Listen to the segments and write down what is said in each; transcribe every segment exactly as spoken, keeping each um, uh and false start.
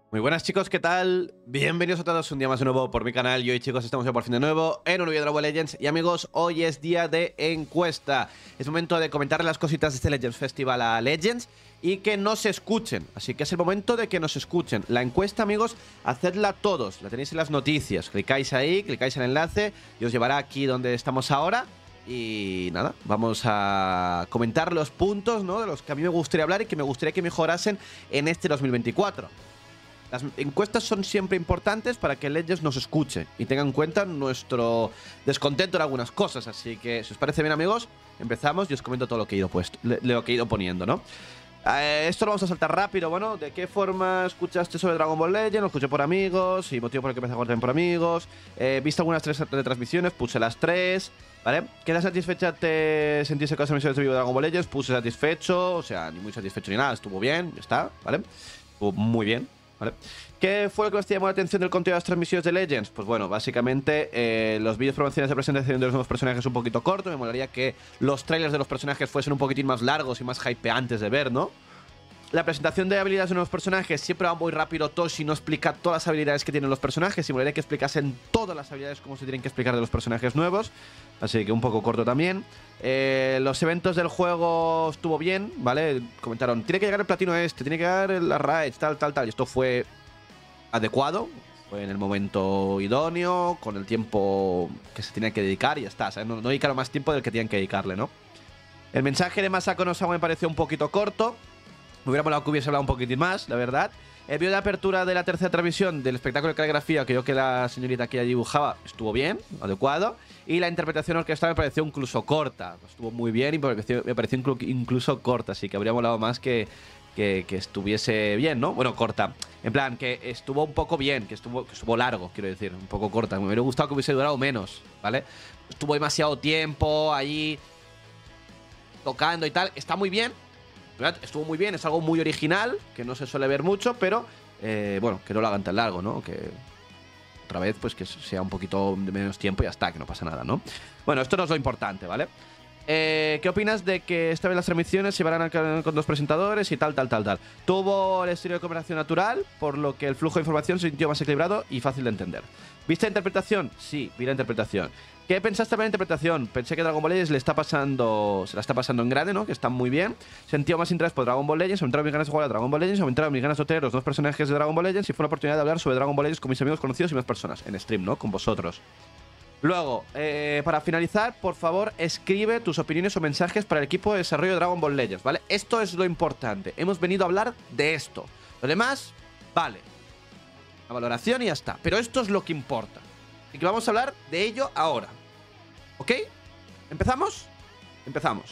Muy buenas chicos, ¿qué tal? Bienvenidos a todos un día más de nuevo por mi canal. Y hoy chicos estamos ya por fin de nuevo en un nuevo Dragon Ball Legends. Y amigos, hoy es día de encuesta. Es momento de comentar las cositas de este Legends Festival a Legends y que no se escuchen. Así que es el momento de que nos escuchen. La encuesta, amigos, hacedla todos. La tenéis en las noticias. Clicáis ahí, clicáis en el enlace y os llevará aquí donde estamos ahora. Y nada, vamos a comentar los puntos, ¿no?, de los que a mí me gustaría hablar y que me gustaría que mejorasen en este dos mil veinticuatro. Las encuestas son siempre importantes para que Legends nos escuche y tenga en cuenta nuestro descontento en algunas cosas. Así que, si os parece bien, amigos, empezamos y os comento todo lo que he ido, puesto, lo que he ido poniendo, ¿no? Eh, esto lo vamos a saltar rápido. Bueno, ¿de qué forma escuchaste sobre Dragon Ball Legends? Lo escuché por amigos y motivo por el que empecé a jugar también por amigos. Eh, ¿Viste algunas tres retransmisiones? Puse las tres, ¿vale? ¿Qué tan satisfecha te sentiste con las transmisiones de vivo de Dragon Ball Legends? Puse satisfecho, o sea, ni muy satisfecho ni nada. Estuvo bien, ya está, ¿vale? Estuvo muy bien. ¿Vale? ¿Qué fue lo que más te llamó la atención del contenido de las transmisiones de Legends? Pues bueno, básicamente eh, los vídeos promocionales de presentación de los nuevos personajes un poquito corto. Me molaría que los trailers de los personajes fuesen un poquitín más largos y más hypeantes de ver, ¿no? La presentación de habilidades de nuevos personajes siempre va muy rápido. Toshi no explica todas las habilidades que tienen los personajes y me molaría que explicasen todas las habilidades como se tienen que explicar de los personajes nuevos. Así que un poco corto también. Eh, los eventos del juego estuvo bien, ¿vale? Comentaron, tiene que llegar el platino este, tiene que llegar la raid, tal, tal, tal. Y esto fue adecuado, fue en el momento idóneo, con el tiempo que se tenía que dedicar y ya está. ¿Sabes? No, no dedicaron más tiempo del que tenían que dedicarle, ¿no? El mensaje de Masako Nozawa me pareció un poquito corto. Me hubiera molado que hubiese hablado un poquitín más, la verdad. El vídeo de apertura de la tercera transmisión del espectáculo de caligrafía que yo que la señorita que ella dibujaba estuvo bien, adecuado. Y la interpretación orquestal me pareció incluso corta. Estuvo muy bien y me pareció, me pareció inclu incluso corta, así que habría molado más que, que, que estuviese bien, ¿no? Bueno, corta. En plan, que estuvo un poco bien, que estuvo, que estuvo largo, quiero decir, un poco corta. Me hubiera gustado que hubiese durado menos, ¿vale? Estuvo demasiado tiempo ahí tocando y tal. Está muy bien. Estuvo muy bien, es algo muy original, que no se suele ver mucho, pero eh, bueno, que no lo hagan tan largo, ¿no? Que otra vez, pues que sea un poquito de menos tiempo y ya está, que no pasa nada, ¿no? Bueno, esto no es lo importante, ¿vale? Eh, ¿Qué opinas de que esta vez las transmisiones se llevarán con dos presentadores y tal, tal, tal, tal? Tuvo el estilo de conversación natural, por lo que el flujo de información se sintió más equilibrado y fácil de entender. ¿Viste la interpretación? Sí, vi la interpretación. ¿Qué pensaste de la interpretación? Pensé que Dragon Ball Legends le está pasando, se la está pasando en grande, ¿no? Que está muy bien. Sentí más interés por Dragon Ball Legends, aumentaron mis ganas de jugar a Dragon Ball Legends, aumentaron mis ganas de obtener los dos personajes de Dragon Ball Legends y fue una oportunidad de hablar sobre Dragon Ball Legends con mis amigos conocidos y más personas. En stream, ¿no? Con vosotros. Luego, eh, para finalizar, por favor, escribe tus opiniones o mensajes para el equipo de desarrollo de Dragon Ball Legends, ¿vale? Esto es lo importante. Hemos venido a hablar de esto. Lo demás, vale. La valoración y ya está. Pero esto es lo que importa. Y que vamos a hablar de ello ahora. ¿Ok? ¿Empezamos? Empezamos.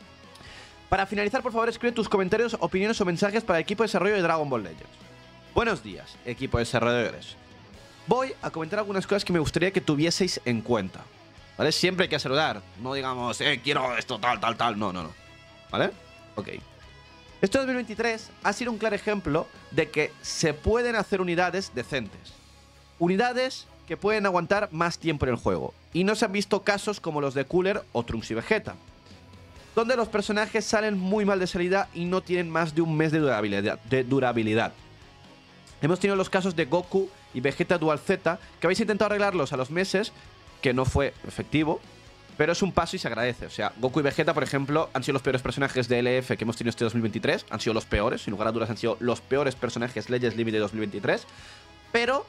Para finalizar, por favor, escribe tus comentarios, opiniones o mensajes para el equipo de desarrollo de Dragon Ball Legends. Buenos días, equipo de desarrolladores. Voy a comentar algunas cosas que me gustaría que tuvieseis en cuenta, ¿vale? Siempre hay que saludar. No digamos, eh, quiero esto, tal, tal, tal. No, no, no. ¿Vale? Ok. Este dos mil veintitrés ha sido un claro ejemplo de que se pueden hacer unidades decentes. Unidades que pueden aguantar más tiempo en el juego. Y no se han visto casos como los de Cooler o Trunks y Vegeta, donde los personajes salen muy mal de salida y no tienen más de un mes de durabilidad. De durabilidad. Hemos tenido los casos de Goku y Vegeta Dual Z, que habéis intentado arreglarlos a los meses, que no fue efectivo, pero es un paso y se agradece. O sea, Goku y Vegeta, por ejemplo, han sido los peores personajes de L F que hemos tenido este dos mil veintitrés. Han sido los peores, sin lugar a dudas han sido los peores personajes Legends Limited dos mil veintitrés. Pero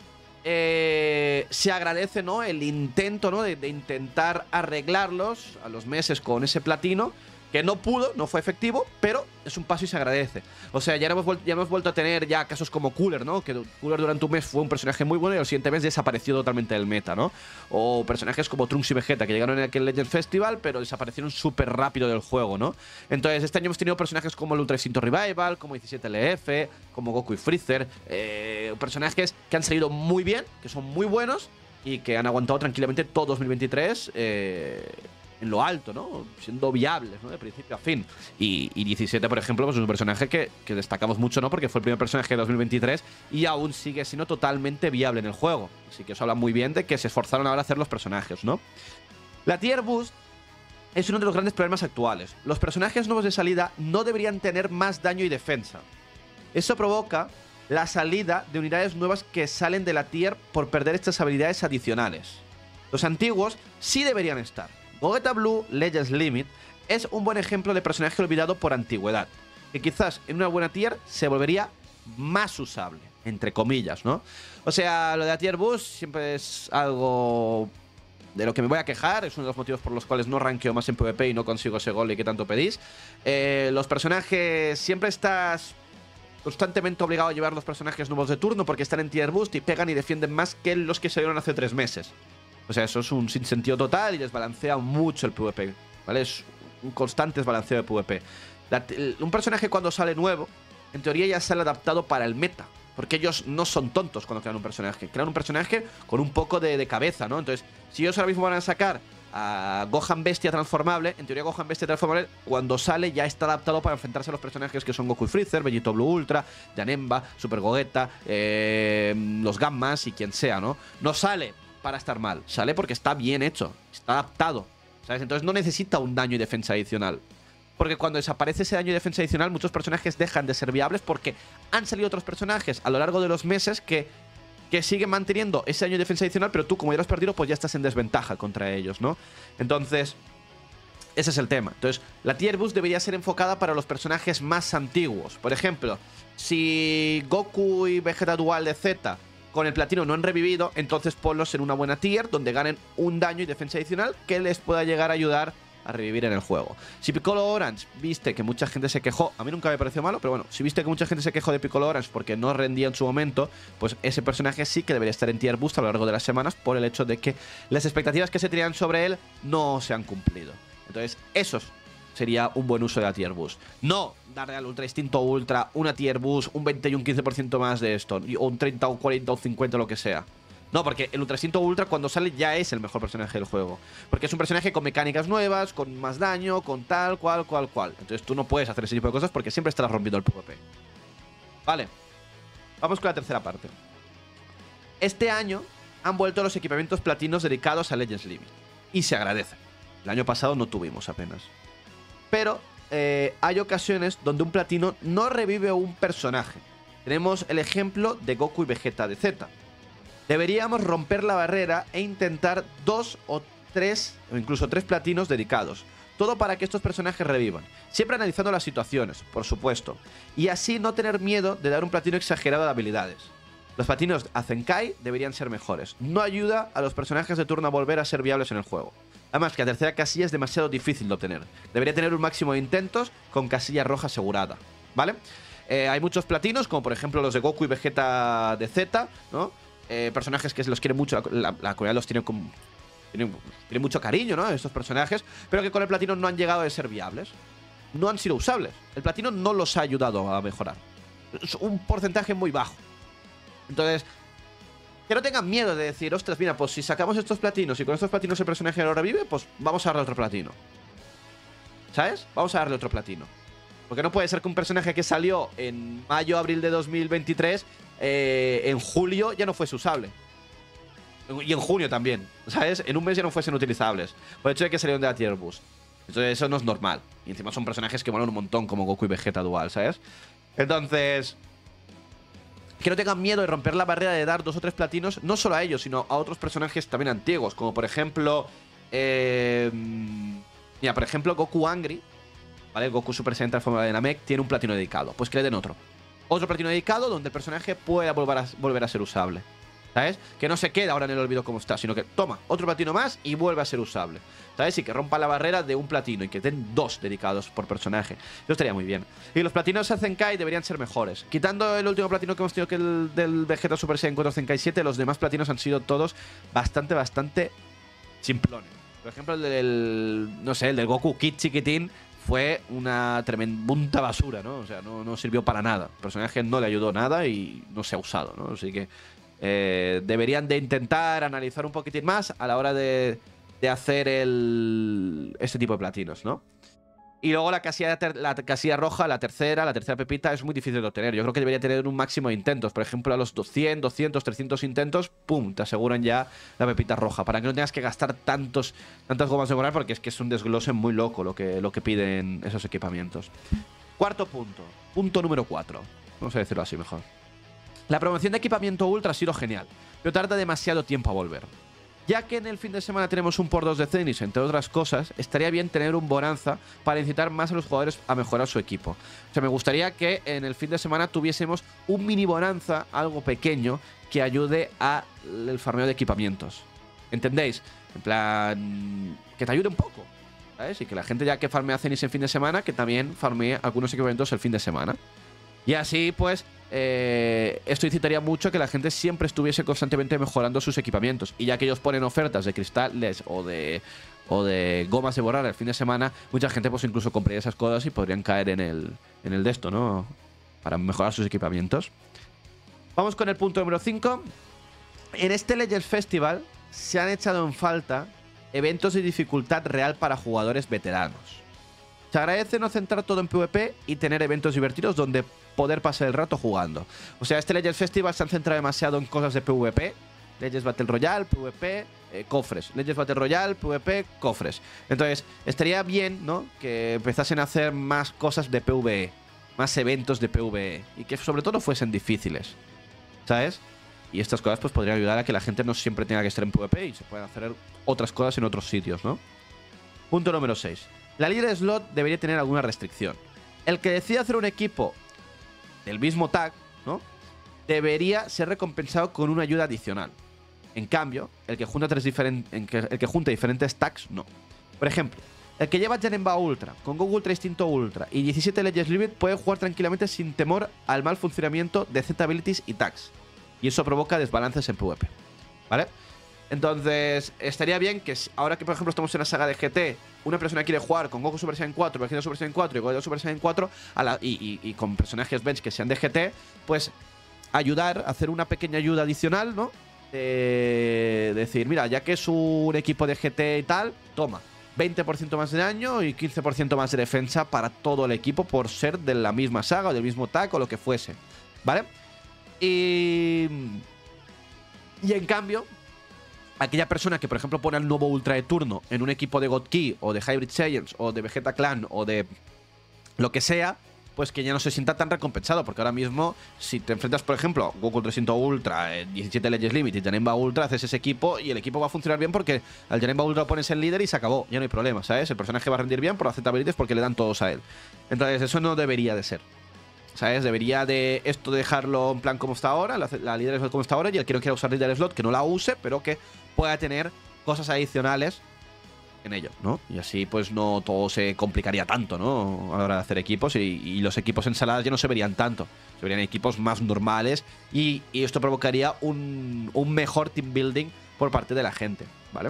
eh, se agradece, ¿no?, el intento, ¿no?, de, de intentar arreglarlos a los meses con ese platino, que no pudo, no fue efectivo, pero es un paso y se agradece. O sea, ya hemos, ya hemos vuelto a tener ya casos como Cooler, ¿no? Que Cooler durante un mes fue un personaje muy bueno y al siguiente mes desapareció totalmente del meta, ¿no? O personajes como Trunks y Vegeta, que llegaron en aquel Legends Festival, pero desaparecieron súper rápido del juego, ¿no? Entonces, este año hemos tenido personajes como el Ultra Instinto Revival, como diecisiete L F, como Goku y Freezer, eh, personajes que han salido muy bien, que son muy buenos y que han aguantado tranquilamente todo dos mil veintitrés, eh... en lo alto, ¿no? Siendo viables, ¿no? De principio a fin. Y, y diecisiete, por ejemplo, pues es un personaje que, que destacamos mucho, ¿no? Porque fue el primer personaje de dos mil veintitrés y aún sigue siendo totalmente viable en el juego. Así que eso habla muy bien de que se esforzaron ahora a hacer los personajes, ¿no? La Tier Boost es uno de los grandes problemas actuales. Los personajes nuevos de salida no deberían tener más daño y defensa. Eso provoca la salida de unidades nuevas que salen de la tier por perder estas habilidades adicionales. Los antiguos sí deberían estar. Gogeta Blue Legends Limit es un buen ejemplo de personaje olvidado por antigüedad, que quizás en una buena tier se volvería más usable, entre comillas, ¿no? O sea, lo de la tier boost siempre es algo de lo que me voy a quejar, es uno de los motivos por los cuales no rankeo más en PvP y no consigo ese gol y que tanto pedís. Eh, los personajes, siempre estás constantemente obligado a llevar los personajes nuevos de turno porque están en tier boost y pegan y defienden más que los que salieron hace tres meses. O sea, eso es un sinsentido total y desbalancea mucho el PvP, ¿vale? Es un constante desbalanceo de PvP. La, un personaje cuando sale nuevo, en teoría ya sale adaptado para el meta, porque ellos no son tontos cuando crean un personaje. Crean un personaje con un poco de, de cabeza, ¿no? Entonces, si ellos ahora mismo van a sacar a Gohan Bestia transformable, en teoría Gohan Bestia transformable cuando sale ya está adaptado para enfrentarse a los personajes que son Goku y Freezer, Vegito Blue Ultra, Janemba, Super Gogeta, eh, los Gammas y quien sea, ¿no? No sale para estar mal, sale porque está bien hecho, está adaptado, ¿sabes? Entonces no necesita un daño y defensa adicional. Porque cuando desaparece ese daño y defensa adicional, muchos personajes dejan de ser viables porque han salido otros personajes a lo largo de los meses que, que siguen manteniendo ese daño y defensa adicional, pero tú, como ya lo has perdido, pues ya estás en desventaja contra ellos, ¿no? Entonces, ese es el tema. Entonces, la tier boost debería ser enfocada para los personajes más antiguos. Por ejemplo, si Goku y Vegeta Dual de Z con el platino no han revivido, entonces ponlos en una buena tier donde ganen un daño y defensa adicional que les pueda llegar a ayudar a revivir en el juego. Si Piccolo Orange viste que mucha gente se quejó, a mí nunca me pareció malo, pero bueno, si viste que mucha gente se quejó de Piccolo Orange porque no rendía en su momento, pues ese personaje sí que debería estar en tier boost a lo largo de las semanas por el hecho de que las expectativas que se tenían sobre él no se han cumplido. Entonces, eso sería un buen uso de la tier boost. No darle al Ultra Instinto Ultra una tier boost, un veinte y un quince por ciento más de esto, o un treinta o cuarenta o cincuenta, lo que sea. No, porque el Ultra Instinto Ultra cuando sale ya es el mejor personaje del juego. Porque es un personaje con mecánicas nuevas, con más daño, con tal, cual, cual, cual. Entonces tú no puedes hacer ese tipo de cosas porque siempre estarás rompiendo el PvP. Vale. Vamos con la tercera parte. Este año han vuelto los equipamientos platinos dedicados a Legends Limit. Y se agradece. El año pasado no tuvimos apenas. Pero eh, hay ocasiones donde un platino no revive un personaje. Tenemos el ejemplo de Goku y Vegeta de Z. Deberíamos romper la barrera e intentar dos o tres, o incluso tres platinos dedicados. Todo para que estos personajes revivan. Siempre analizando las situaciones, por supuesto. Y así no tener miedo de dar un platino exagerado de habilidades. Los platinos a Zenkai deberían ser mejores. No ayuda a los personajes de turno a volver a ser viables en el juego. Además que la tercera casilla es demasiado difícil de obtener. Debería tener un máximo de intentos con casilla roja asegurada, ¿vale? Eh, hay muchos platinos, como por ejemplo los de Goku y Vegeta de Z, ¿no? Eh, personajes que los quiere mucho, la, la, la comunidad los tiene, con, tiene, tiene mucho cariño, ¿no? Estos personajes, pero que con el platino no han llegado a ser viables. No han sido usables. El platino no los ha ayudado a mejorar. Es un porcentaje muy bajo. Entonces, que no tengan miedo de decir, ostras, mira, pues si sacamos estos platinos y con estos platinos el personaje no revive, pues vamos a darle otro platino. ¿Sabes? Vamos a darle otro platino. Porque no puede ser que un personaje que salió en mayo, abril de dos mil veintitrés, eh, en julio ya no fuese usable. Y en junio también, ¿sabes? En un mes ya no fuesen utilizables. Por el hecho de que salieron de la tier boost. Entonces eso no es normal. Y encima son personajes que molan un montón, como Goku y Vegeta Dual, ¿sabes? Entonces, que no tengan miedo de romper la barrera de dar dos o tres platinos, no solo a ellos, sino a otros personajes también antiguos. Como por ejemplo, eh, mira, por ejemplo, Goku Angry, ¿vale? Goku Super Saiyan transformado de Namek tiene un platino dedicado. Pues que le den otro. Otro platino dedicado donde el personaje pueda volver a, volver a ser usable. ¿Sabes? Que no se quede ahora en el olvido como está, sino que toma otro platino más y vuelve a ser usable. ¿Sabes? Y que rompa la barrera de un platino y que den dos dedicados por personaje. Eso estaría muy bien. Y los platinos a Zenkai deberían ser mejores. Quitando el último platino que hemos tenido, que el del Vegeta Super Saiyan cuatro Zenkai siete, los demás platinos han sido todos bastante, bastante simplones. Por ejemplo, el del, no sé, el del Goku Kid chiquitín fue una tremenda basura, ¿no? O sea, no, no sirvió para nada. El personaje no le ayudó nada y no se ha usado, ¿no? Así que eh, deberían de intentar analizar un poquitín más a la hora de, de hacer el, este tipo de platinos, ¿no? Y luego la casilla, la casilla roja, la tercera, la tercera pepita es muy difícil de obtener. Yo creo que debería tener un máximo de intentos. Por ejemplo, a los cien, doscientos, trescientos intentos, ¡pum!, te aseguran ya la pepita roja. Para que no tengas que gastar tantos, tantas gomas de moral, porque es que es un desglose muy loco lo que, lo que piden esos equipamientos. Cuarto punto. Punto número cuatro. Vamos a decirlo así mejor. La promoción de equipamiento Ultra ha sido genial, pero tarda demasiado tiempo a volver. Ya que en el fin de semana tenemos un por dos de Zenith, entre otras cosas, estaría bien tener un Bonanza para incitar más a los jugadores a mejorar su equipo. O sea, me gustaría que en el fin de semana tuviésemos un mini Bonanza, algo pequeño, que ayude al farmeo de equipamientos. ¿Entendéis? En plan, que te ayude un poco, ¿sabes? Y que la gente ya que farmea Zenith en fin de semana, que también farmee algunos equipamientos el fin de semana. Y así, pues, eh, esto incitaría mucho a que la gente siempre estuviese constantemente mejorando sus equipamientos. Y ya que ellos ponen ofertas de cristales o de, o de gomas de borrar el fin de semana, mucha gente pues incluso compraría esas cosas y podrían caer en el, en el de esto, ¿no? Para mejorar sus equipamientos. Vamos con el punto número cinco. En este Legends Festival se han echado en falta eventos de dificultad real para jugadores veteranos. Se agradece no centrar todo en PvP y tener eventos divertidos donde poder pasar el rato jugando. O sea, este Legends Festival se han centrado demasiado en cosas de PvP. Legends Battle Royale, PvP, eh, cofres. Legends Battle Royale, PvP, cofres. Entonces, estaría bien, ¿no?, que empezasen a hacer más cosas de PvE. Más eventos de PvE. Y que sobre todo fuesen difíciles. ¿Sabes? Y estas cosas pues podrían ayudar a que la gente no siempre tenga que estar en PvP y se puedan hacer otras cosas en otros sitios, ¿no? Punto número seis. La líder de slot debería tener alguna restricción. El que decida hacer un equipo del mismo tag, ¿no?, debería ser recompensado con una ayuda adicional. En cambio, el que junta, tres diferen el que, el que junta diferentes tags, no. Por ejemplo, el que lleva Janemba Ultra, con Goku Ultra Instinto Ultra y diecisiete Legends Limit puede jugar tranquilamente sin temor al mal funcionamiento de Z-Abilities y tags. Y eso provoca desbalances en PvP, ¿vale? Entonces, estaría bien que ahora que, por ejemplo, estamos en la saga de G T, una persona quiere jugar con Goku Super Saiyan cuatro, Vegeta Super Saiyan cuatro y Goku Super Saiyan cuatro a la, y, y, y con personajes bench que sean de G T, pues ayudar, hacer una pequeña ayuda adicional, ¿no? De decir, mira, ya que es un equipo de G T y tal, toma, veinte por ciento más de daño y quince por ciento más de defensa para todo el equipo por ser de la misma saga o del mismo tag o lo que fuese, ¿vale? Y, y en cambio, aquella persona que, por ejemplo, pone al nuevo Ultra de turno en un equipo de God Key o de Hybrid Saiyans o de Vegeta Clan o de lo que sea, pues que ya no se sienta tan recompensado. Porque ahora mismo, si te enfrentas, por ejemplo, Goku trescientos Ultra, eh, diecisiete Legends Limit y Janemba Ultra, haces ese equipo y el equipo va a funcionar bien porque al Janemba Ultra lo pones en líder y se acabó. Ya no hay problema, ¿sabes? El personaje va a rendir bien por las Z-Abilities porque le dan todos a él. Entonces, eso no debería de ser, ¿sabes? Debería de esto de dejarlo en plan como está ahora, la, la líder slot como está ahora, y el que no quiera usar líder slot, que no la use, pero que pueda tener cosas adicionales en ello, ¿no? Y así pues no todo se complicaría tanto, ¿no?, a la hora de hacer equipos y, y los equipos ensaladas ya no se verían tanto, se verían equipos más normales y, y esto provocaría un, un mejor team building por parte de la gente, ¿vale?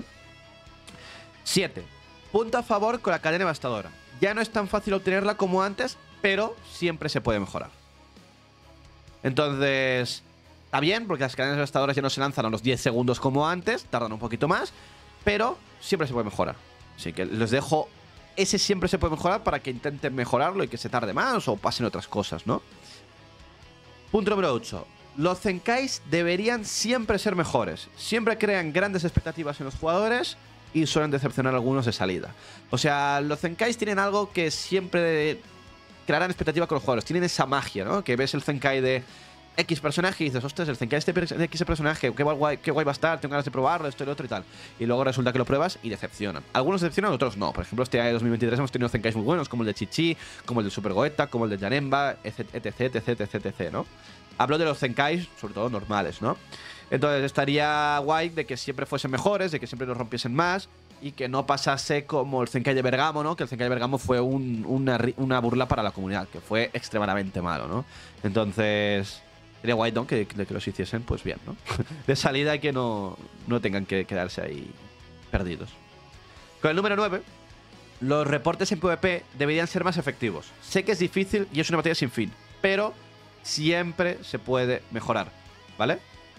siete. Punto a favor con la cadena devastadora. Ya no es tan fácil obtenerla como antes, pero siempre se puede mejorar. Entonces, está bien, porque las cadenas devastadoras ya no se lanzan a los diez segundos como antes, tardan un poquito más, pero siempre se puede mejorar. Así que les dejo ese siempre se puede mejorar para que intenten mejorarlo y que se tarde más o pasen otras cosas, ¿no? Punto número ocho. Los Zenkais deberían siempre ser mejores. Siempre crean grandes expectativas en los jugadores y suelen decepcionar a algunos de salida. O sea, los Zenkais tienen algo que siempre crearán expectativa con los jugadores. Tienen esa magia, ¿no? Que ves el Zenkai de X personaje y dices, ostras, el Zenkai de X personaje, qué guay, qué guay va a estar, tengo ganas de probarlo, esto y lo otro y tal. Y luego resulta que lo pruebas y decepcionan. Algunos decepcionan, otros no. Por ejemplo, este año dos mil veintitrés hemos tenido Zenkais muy buenos, como el de Chi-Chi, como el de Super Goeta, como el de Janemba, etc, etc, etc, etc, ¿no? Hablo de los Zenkais, sobre todo normales, ¿no? Entonces estaría guay de que siempre fuesen mejores, de que siempre los rompiesen más y que no pasase como el Zenkai de Bergamo, ¿no? Que el Zenkai de Bergamo fue un, una, una burla para la comunidad, que fue extremadamente malo, ¿no? Entonces, sería guay, ¿no? Que, que, que los hiciesen, pues bien, ¿no? De salida y que no, no tengan que quedarse ahí perdidos. Con el número nueve, los reportes en PvP deberían ser más efectivos. Sé que es difícil y es una batalla sin fin, pero siempre se puede mejorar, ¿vale?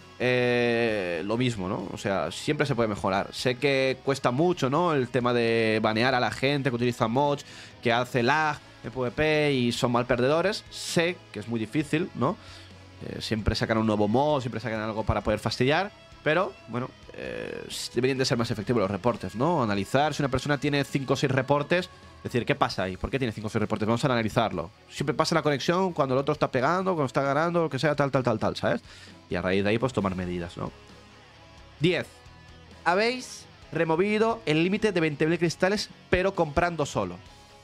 Eh, lo mismo, ¿no? O sea, siempre se puede mejorar. Sé que cuesta mucho, ¿no? El tema de banear a la gente que utiliza mods, que hace lag en PvP y son mal perdedores. Sé que es muy difícil, ¿no? Eh, siempre sacan un nuevo mod, siempre sacan algo para poder fastidiar. Pero, bueno, eh, deberían de ser más efectivos los reportes, ¿no? Analizar si una persona tiene cinco o seis reportes, decir, ¿qué pasa ahí? ¿Por qué tiene cinco reportes? Vamos a analizarlo. Siempre pasa la conexión cuando el otro está pegando, cuando está ganando, lo que sea, tal, tal, tal, tal, ¿sabes? Y a raíz de ahí, pues tomar medidas, ¿no? diez. Habéis removido el límite de veinte mil cristales, pero comprando solo.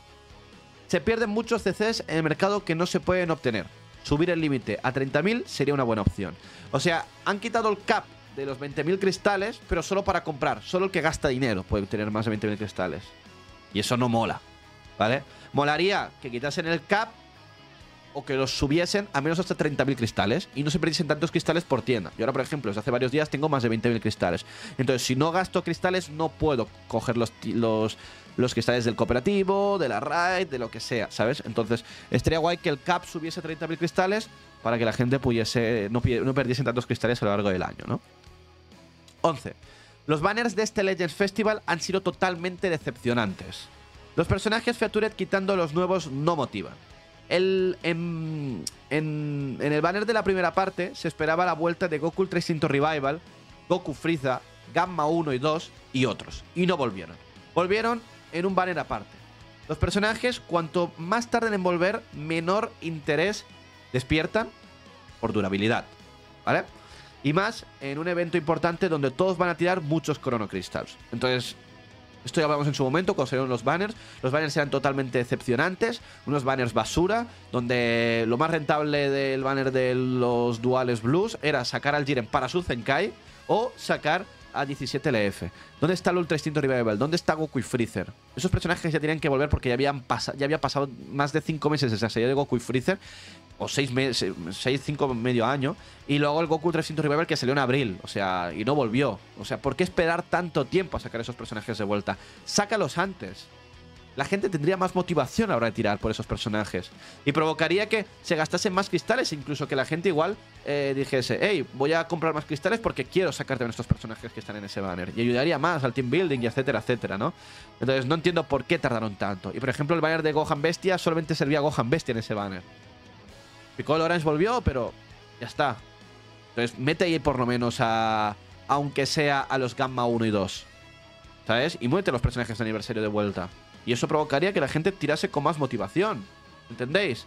Se pierden muchos C Cs en el mercado que no se pueden obtener. Subir el límite a treinta mil sería una buena opción. O sea, han quitado el cap de los veinte mil cristales, pero solo para comprar. Solo el que gasta dinero puede tener más de veinte mil cristales. Y eso no mola, ¿vale? Molaría que quitasen el cap o que los subiesen a menos hasta treinta mil cristales y no se perdiesen tantos cristales por tienda. Yo ahora, por ejemplo, desde hace varios días tengo más de veinte mil cristales. Entonces, si no gasto cristales, no puedo coger los, los, los cristales del cooperativo, de la raid, de lo que sea, ¿sabes? Entonces, estaría guay que el cap subiese a treinta mil cristales para que la gente pudiese, no, no perdiesen tantos cristales a lo largo del año, ¿no? once. Los banners de este Legends Festival han sido totalmente decepcionantes. Los personajes Featured quitando los nuevos no motivan. El, en, en, en el banner de la primera parte se esperaba la vuelta de Goku Ultra Instinto Revival, Goku Frieza, Gamma uno y dos y otros. Y no volvieron. Volvieron en un banner aparte. Los personajes, cuanto más tarden en volver, menor interés despiertan por durabilidad. ¿Vale? Y más en un evento importante donde todos van a tirar muchos Chrono Crystals. Entonces, esto ya hablamos en su momento cuando salieron los banners. Los banners eran totalmente decepcionantes. Unos banners basura, donde lo más rentable del banner de los duales blues era sacar al Jiren para su Zenkai o sacar a diecisiete L F. ¿Dónde está el Ultra Instinto Revival? ¿Dónde está Goku y Freezer? Esos personajes ya tenían que volver porque ya, habían ya había pasado más de cinco meses desde la salida de Goku y Freezer. O seis meses, seis, cinco, medio año. Y luego el Goku Ultra Instinto Revival que salió en abril. O sea, y no volvió. O sea, ¿por qué esperar tanto tiempo a sacar esos personajes de vuelta? Sácalos antes. La gente tendría más motivación ahora de tirar por esos personajes. Y provocaría que se gastasen más cristales. Incluso que la gente igual eh, dijese, hey, voy a comprar más cristales porque quiero sacar también estos personajes que están en ese banner. Y ayudaría más al team building y etcétera, etcétera, ¿no? Entonces no entiendo por qué tardaron tanto. Y por ejemplo, el banner de Gohan Bestia solamente servía a Gohan Bestia en ese banner. Piccolo Orange volvió, pero ya está. Entonces, mete ahí por lo menos a... aunque sea a los Gamma uno y dos. ¿Sabes? Y muévete los personajes de aniversario de vuelta. Y eso provocaría que la gente tirase con más motivación. ¿Entendéis?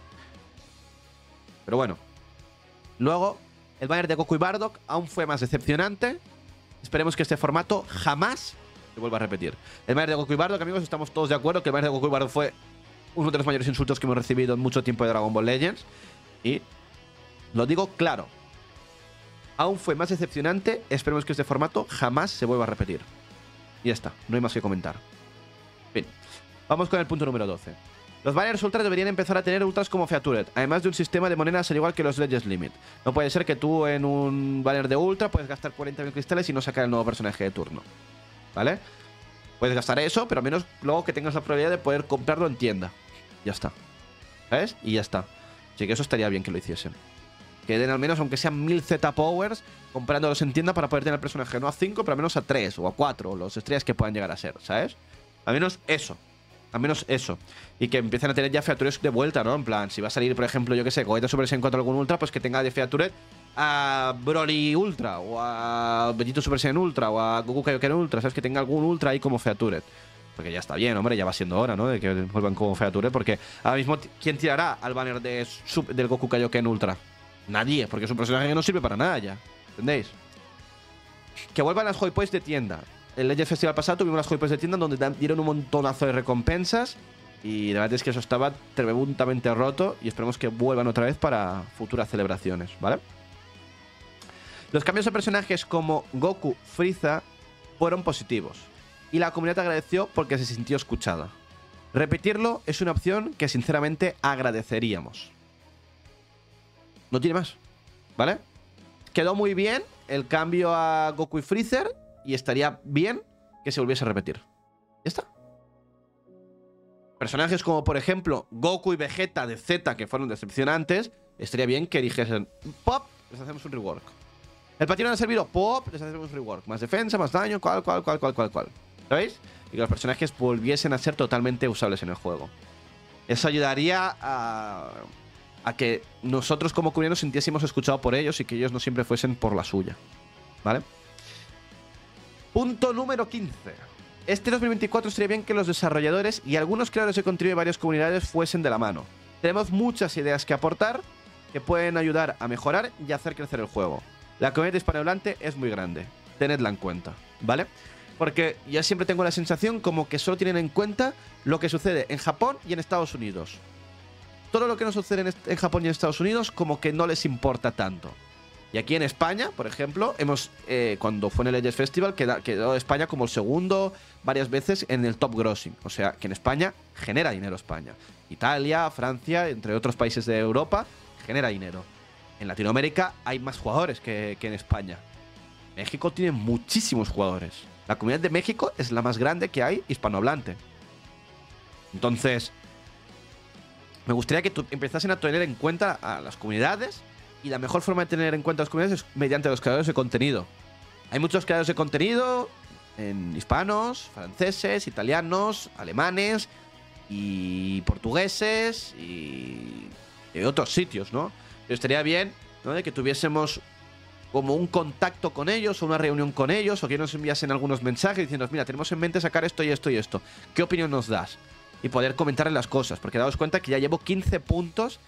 Pero bueno. Luego, el banner de Goku y Bardock aún fue más decepcionante. Esperemos que este formato jamás se vuelva a repetir. El banner de Goku y Bardock, amigos, estamos todos de acuerdo que el banner de Goku y Bardock fue uno de los mayores insultos que hemos recibido en mucho tiempo de Dragon Ball Legends. Y lo digo claro. Aún fue más decepcionante. Esperemos que este formato jamás se vuelva a repetir. Y ya está. No hay más que comentar. Bien. Vamos con el punto número doce. Los banners ultra deberían empezar a tener ultras como Featured, además de un sistema de monedas al igual que los Legends Limit. No puede ser que tú en un banner de ultra puedes gastar cuarenta mil cristales y no sacar el nuevo personaje de turno. ¿Vale? Puedes gastar eso, pero al menos luego que tengas la probabilidad de poder comprarlo en tienda. Ya está. ¿Sabes? Y ya está. Así que eso estaría bien que lo hiciesen. Que den al menos, aunque sean mil Z-Powers, comprándolos en tienda para poder tener el personaje no a cinco, pero al menos a tres o a cuatro, o los estrellas que puedan llegar a ser, ¿sabes? Al menos eso. Al menos eso. Y que empiecen a tener ya Featured de vuelta, ¿no? En plan, si va a salir, por ejemplo, yo que sé, Gogeta Super Saiyan cuatro algún Ultra, pues que tenga de Featured a Broly Ultra, o a Vegito Super Saiyan Ultra, o a Goku Kaioken Ultra, ¿sabes? Que tenga algún Ultra ahí como Featured. Porque ya está bien, hombre, ya va siendo hora, ¿no? De que vuelvan como Featured. Porque ahora mismo, ¿quién tirará al banner de sub, del Goku Kaioken Ultra? Nadie, porque es un personaje que no sirve para nada ya. ¿Entendéis? Que vuelvan las Hoi Points de tienda. El Legends Festival pasado tuvimos las Hoi Points de tienda donde dieron un montonazo de recompensas. Y la verdad es que eso estaba tremendamente roto. Y esperemos que vuelvan otra vez para futuras celebraciones, ¿vale? Los cambios de personajes como Goku, Frieza fueron positivos. Y la comunidad agradeció porque se sintió escuchada. Repetirlo es una opción que sinceramente agradeceríamos. No tiene más, ¿vale? Quedó muy bien el cambio a Goku y Freezer y estaría bien que se volviese a repetir. Ya está. Personajes como, por ejemplo, Goku y Vegeta de Z, que fueron decepcionantes, estaría bien que dijesen, pop, les hacemos un rework. El patrón ha servido, pop, les hacemos un rework. Más defensa, más daño, cual, cual, cual, cual, cual, cual. ¿Sabéis? Y que los personajes volviesen a ser totalmente usables en el juego. Eso ayudaría a, a que nosotros como comunidad nos sintiésemos escuchados por ellos y que ellos no siempre fuesen por la suya. ¿Vale? Punto número quince. Este dos mil veinticuatro estaría bien que los desarrolladores y algunos creadores de contenido de varias comunidades fuesen de la mano. Tenemos muchas ideas que aportar que pueden ayudar a mejorar y hacer crecer el juego. La comunidad hispanohablante es muy grande, tenedla en cuenta, ¿vale? Porque yo siempre tengo la sensación como que solo tienen en cuenta lo que sucede en Japón y en Estados Unidos. Todo lo que no sucede en, en Japón y en Estados Unidos como que no les importa tanto. Y aquí en España, por ejemplo, hemos eh, cuando fue en el Legends Festival queda, quedó España como el segundo varias veces en el top grossing. O sea, que en España genera dinero España. Italia, Francia, entre otros países de Europa, genera dinero. En Latinoamérica hay más jugadores que, que en España. México tiene muchísimos jugadores. La comunidad de México es la más grande que hay hispanohablante. Entonces, me gustaría que tú empezasen a tener en cuenta a las comunidades. Y la mejor forma de tener en cuenta las comunidades es mediante los creadores de contenido. Hay muchos creadores de contenido en hispanos, franceses, italianos, alemanes y portugueses y de otros sitios, ¿no? Pero estaría bien, ¿no?, de que tuviésemos como un contacto con ellos o una reunión con ellos o que nos enviasen algunos mensajes diciendo, mira, tenemos en mente sacar esto y esto y esto. ¿Qué opinión nos das? Y poder comentarles las cosas, porque daos cuenta que ya llevo quince puntos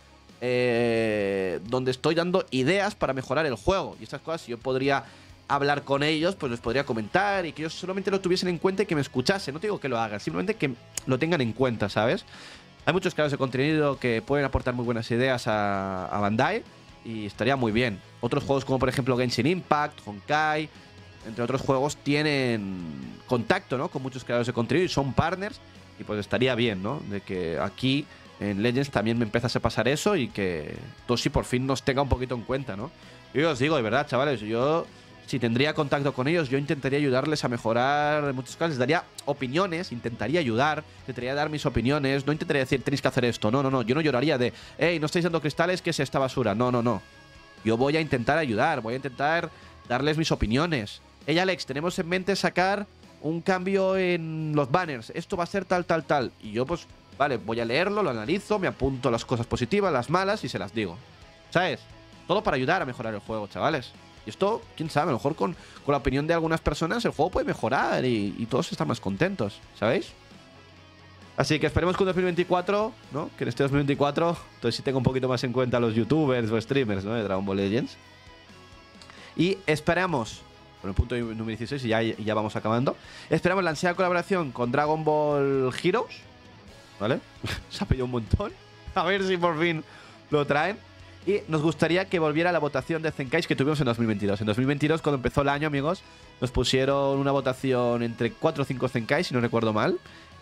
eh, donde estoy dando ideas para mejorar el juego. Y estas cosas, si yo podría hablar con ellos, pues les podría comentar y que ellos solamente lo tuviesen en cuenta y que me escuchasen. No te digo que lo hagan, simplemente que lo tengan en cuenta, ¿sabes? Hay muchos creadores de contenido que pueden aportar muy buenas ideas a, a Bandai y estaría muy bien. Otros juegos como por ejemplo Genshin Impact, Honkai, entre otros juegos, tienen contacto, ¿no?, con muchos creadores de contenido y son partners. Y pues estaría bien, ¿no?, de que aquí en Legends también me empezase a pasar eso y que Toshi por fin nos tenga un poquito en cuenta, ¿no? Yo os digo, de verdad, chavales, yo si tendría contacto con ellos, yo intentaría ayudarles a mejorar en muchas cosas, les daría opiniones, intentaría ayudar, intentaría dar mis opiniones, no intentaría decir, tenéis que hacer esto, no, no, no, yo no lloraría de, hey, no estáis dando cristales, ¿qué es esta basura? No, no, no. Yo voy a intentar ayudar, voy a intentar darles mis opiniones. Hey, Alex, tenemos en mente sacar un cambio en los banners, esto va a ser tal, tal, tal. Y yo pues, vale, voy a leerlo, lo analizo, me apunto las cosas positivas, las malas y se las digo. ¿Sabes? Todo para ayudar a mejorar el juego, chavales. Y esto, quién sabe, a lo mejor con, con la opinión de algunas personas el juego puede mejorar y, y todos están más contentos, ¿sabéis? Así que esperemos que en dos mil veinticuatro, ¿no?, que en este dos mil veinticuatro, entonces sí tengo un poquito más en cuenta a los youtubers o streamers, ¿no?, de Dragon Ball Legends. Y esperamos, con el punto número dieciséis, y ya, y ya vamos acabando, esperamos la ansiada colaboración con Dragon Ball Heroes, ¿vale? Se ha pedido un montón. A ver si por fin lo traen. Y nos gustaría que volviera la votación de Zenkais que tuvimos en dos mil veintidós. En dos mil veintidós, cuando empezó el año, amigos, nos pusieron una votación entre cuatro o cinco Zenkais, si no recuerdo mal.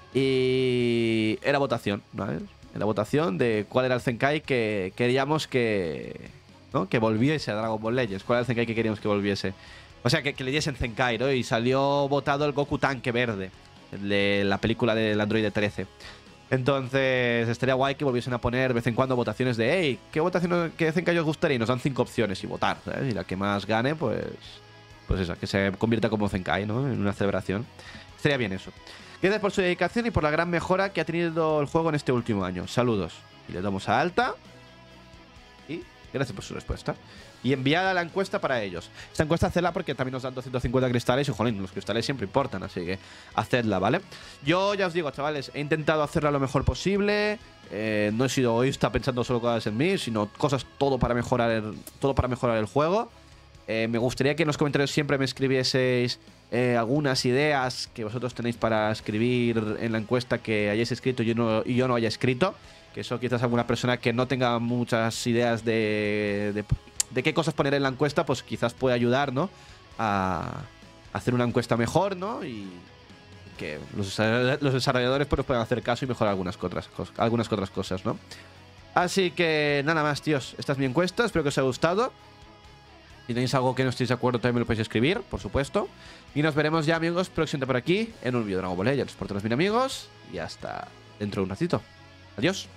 Y era votación, ¿vale? Era votación de cuál era el Zenkai que queríamos que, ¿no?, que volviese a Dragon Ball Legends. ¿Cuál era el Zenkai que queríamos que volviese? O sea, que, que le diesen Zenkai, ¿no? Y salió votado el Goku Tanque Verde, el de la película del Android trece. Entonces, estaría guay que volviesen a poner de vez en cuando votaciones de, hey, ¿qué votación, qué Zenkai os gustaría? Y nos dan cinco opciones y votar, ¿sabes? Y la que más gane, pues, pues esa, que se convierta como Zenkai, ¿no?, en una celebración. Estaría bien eso. Gracias por su dedicación y por la gran mejora que ha tenido el juego en este último año. Saludos. Y le damos a alta. Y gracias por su respuesta. Y enviada la encuesta para ellos. Esta encuesta hacedla porque también nos dan doscientos cincuenta cristales y, jolín, los cristales siempre importan, así que hacedla, ¿vale? Yo ya os digo, chavales, he intentado hacerla lo mejor posible. Eh, no he sido egoísta pensando solo cosas en mí, sino cosas todo para mejorar el, todo para mejorar el juego. Eh, me gustaría que en los comentarios siempre me escribieseis eh, algunas ideas que vosotros tenéis para escribir en la encuesta que hayáis escrito y yo no, y yo no haya escrito. Que eso quizás alguna persona que no tenga muchas ideas de... de de qué cosas poner en la encuesta, pues quizás puede ayudar, ¿no?, a hacer una encuesta mejor, ¿no? Y que los, los desarrolladores pues puedan hacer caso y mejorar algunas otras, algunas otras cosas, ¿no? Así que nada más, tíos. Esta es mi encuesta, espero que os haya gustado. Si tenéis algo que no estéis de acuerdo, también me lo podéis escribir, por supuesto. Y nos veremos ya, amigos, próximamente por aquí, en un vídeo de Dragon Ball Legends. Por todos mis amigos, y hasta dentro de un ratito. Adiós.